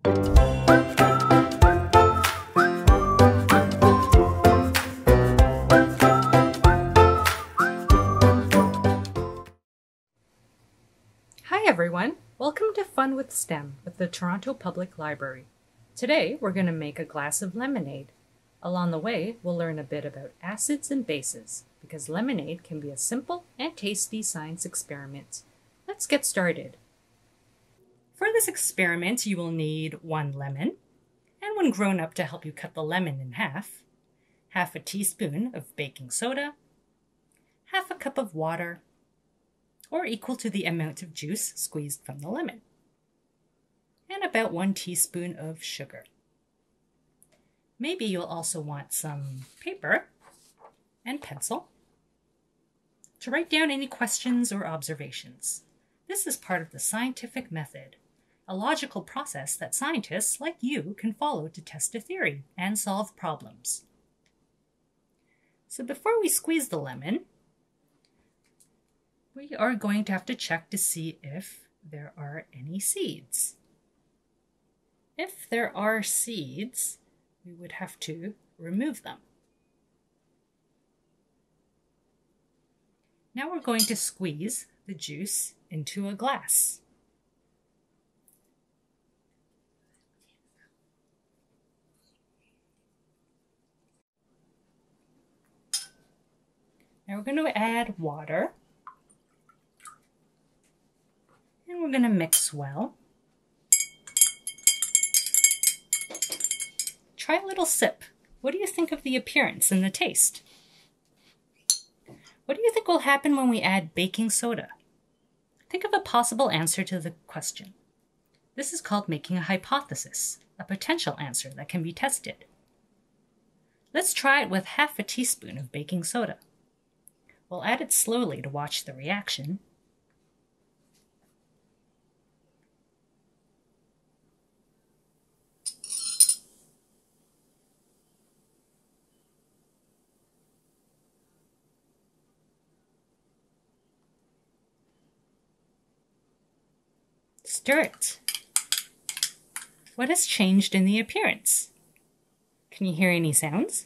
Hi everyone! Welcome to Fun with STEM with the Toronto Public Library. Today we're going to make a glass of lemonade. Along the way, we'll learn a bit about acids and bases, because lemonade can be a simple and tasty science experiment. Let's get started. For this experiment, you will need 1 lemon, and 1 grown-up to help you cut the lemon in half a teaspoon of baking soda, half a cup of water, or equal to the amount of juice squeezed from the lemon, and about 1 teaspoon of sugar. Maybe you'll also want some paper and pencil to write down any questions or observations. This is part of the scientific method, a logical process that scientists like you can follow to test a theory and solve problems. So before we squeeze the lemon, we are going to have to check to see if there are any seeds. If there are seeds, we would have to remove them. Now we're going to squeeze the juice into a glass. Now we're going to add water. And we're going to mix well. Try a little sip. What do you think of the appearance and the taste? What do you think will happen when we add baking soda? Think of a possible answer to the question. This is called making a hypothesis, a potential answer that can be tested. Let's try it with half a teaspoon of baking soda. We'll add it slowly to watch the reaction. Stir it. What has changed in the appearance? Can you hear any sounds?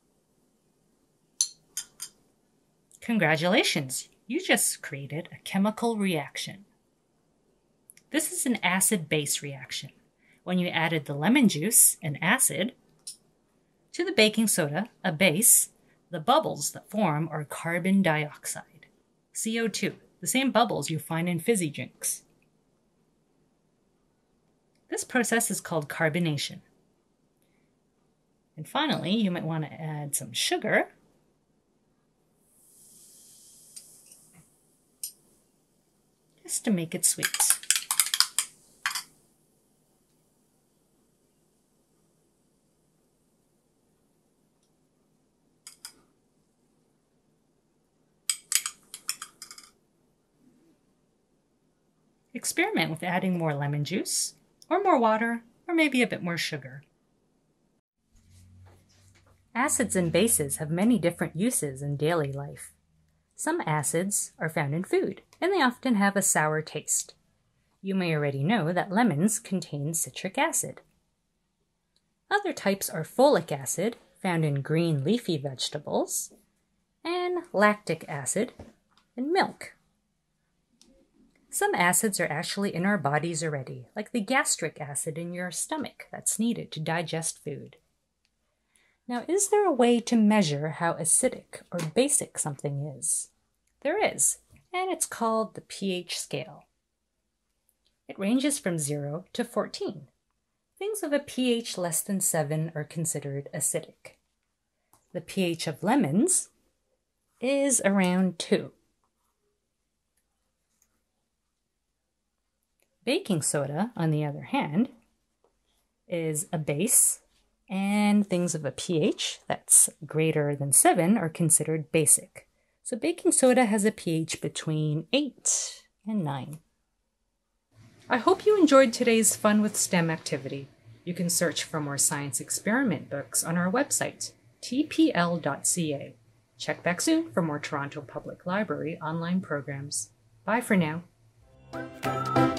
Congratulations, you just created a chemical reaction. This is an acid-base reaction. When you added the lemon juice, an acid, to the baking soda, a base, the bubbles that form are carbon dioxide, CO2, the same bubbles you find in fizzy drinks. This process is called carbonation. And finally, you might want to add some sugar. Just to make it sweet. Experiment with adding more lemon juice, or more water, or maybe a bit more sugar. Acids and bases have many different uses in daily life. Some acids are found in food, and they often have a sour taste. You may already know that lemons contain citric acid. Other types are folic acid, found in green leafy vegetables, and lactic acid in milk. Some acids are actually in our bodies already, like the gastric acid in your stomach that's needed to digest food. Now, is there a way to measure how acidic or basic something is? There is, and it's called the pH scale. It ranges from 0 to 14. Things of a pH less than 7 are considered acidic. The pH of lemons is around 2. Baking soda, on the other hand, is a base, and things of a pH that's greater than 7 are considered basic. So baking soda has a pH between 8 and 9. I hope you enjoyed today's Fun with STEM activity. You can search for more science experiment books on our website, tpl.ca. Check back soon for more Toronto Public Library online programs. Bye for now.